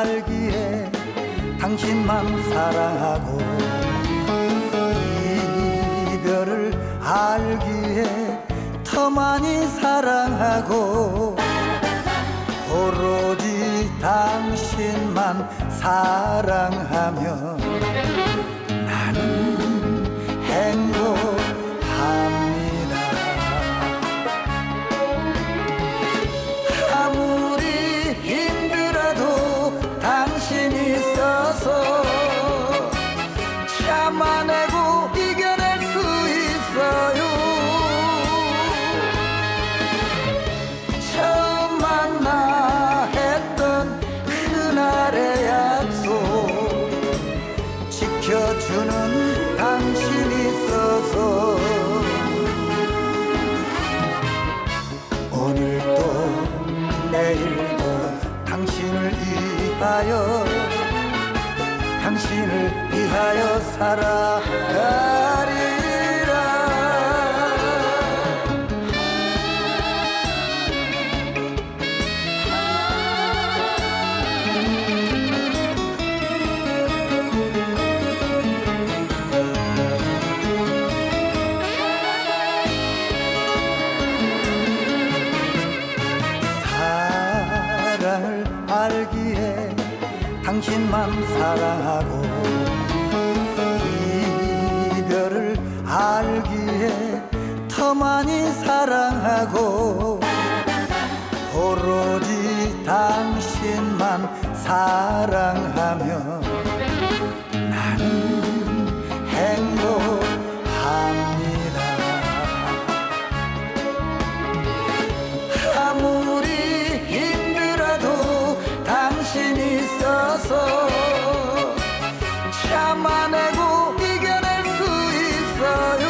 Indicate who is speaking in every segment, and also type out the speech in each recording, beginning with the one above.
Speaker 1: 알기에 당신만 사랑하고 이별을 알기에 더 많이 사랑하고 오로지 당신만 사랑하며 나는 행복합니다. 아무리 힘들어도 당신이 있어서 참아내고 이겨낼 수 있어요. 처음 만나 했던 그날의 약속 지켜주는 당신이 있어서 오늘도 내일도 당신을 위하여 당신을 위하여 살아가리라. 사랑을 알기에 당신만 사랑하고 이별을 알기에 더 많이 사랑하고 오로지 당신만 사랑하며 나는 행복합니다. 아무리 힘들어도 당신이 있어서 참아내고 이겨낼 수 있어요.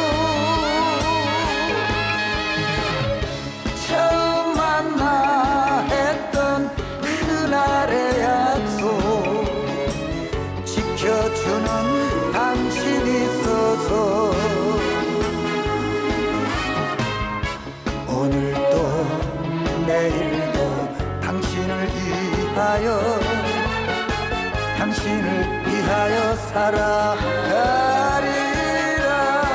Speaker 1: 처음 만나 했던 그날의 약속 지켜주는 당신이 있어서 오늘도 내일도 당신을 위하여 당신을 위하여 살아가리라.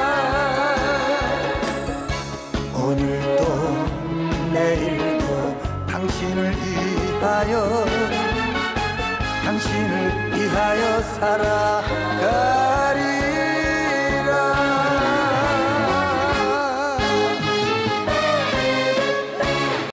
Speaker 1: 오늘도 내일도 당신을 위하여 당신을 위하여 살아가리라.